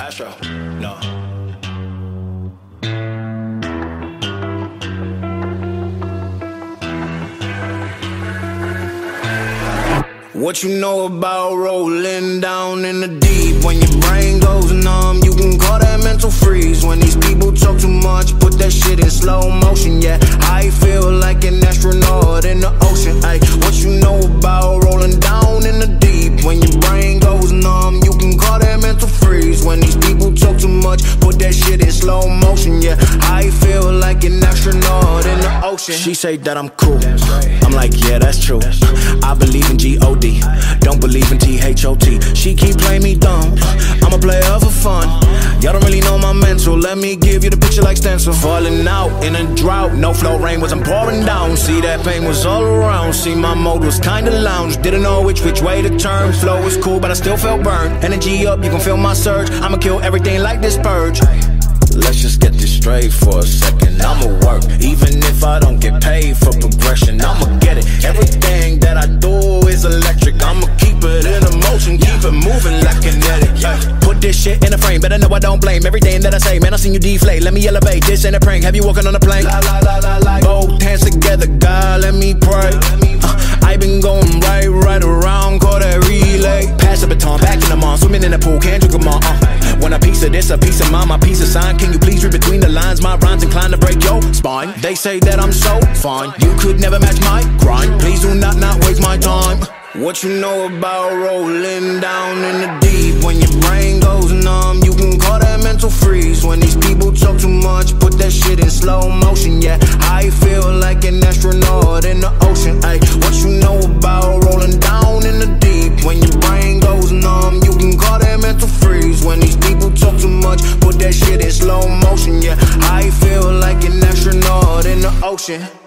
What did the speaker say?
Astro, no. What you know about rolling down in the deep? When your brain goes numb, you can call that mental freeze. When these people talk too much, put that shit in slow motion. Yeah, I feel like an astronaut in the ocean. Ay, what you know about rolling down in the deep? When your brain goes numb, you can call that mental freeze. When these people talk too much, put that shit in slow motion. Yeah, I feel like an astronaut in the ocean. She say that I'm cool, I'm like, yeah, that's true. I believe in G-O-D, don't believe in T-H-O-T. She keep playing me dumb, I'm a player for fun. Y'all don't really know my mental, let me give you the picture like stencil. Falling out in a drought, no flow, rain wasn't pouring down. See, that pain was all around, see, my mode was kinda lounge. Didn't know which way to turn, flow was cool but I still felt burned. Energy up, you can feel my surge, I'ma kill everything like this purge. Let's just get this straight for a second. I'ma work, even if I don't get paid for progression. I'ma get it, everything that I do is electric. I'ma keep it in motion, keep it moving like kinetic. Put this shit in a frame, better know I don't blame everything that I say. Man, I seen you deflate, let me elevate. This ain't a prank, have you walking on a plane? Both hands together, God, let me pray. I been going right around, call that relay. Pass the baton, back in the mall, swimming in the pool, can't drink them all. Want a piece of this, a piece of mine, my piece of sign. Can you please read between the lines? My rhymes inclined to break your spine. They say that I'm so fine, you could never match my grind. Please do not waste my time. What you know about rolling down in the deep? When your brain goes numb, you can call that mental freeze. When these people talk too much, put that shit in slow motion. Yeah, I feel like an astronaut in the ocean. Ay, what you know about rolling down in the deep? When your brain goes numb, you can call that mental freeze. When these people talk too much, put that shit in slow motion. Yeah, I feel like an astronaut in the ocean.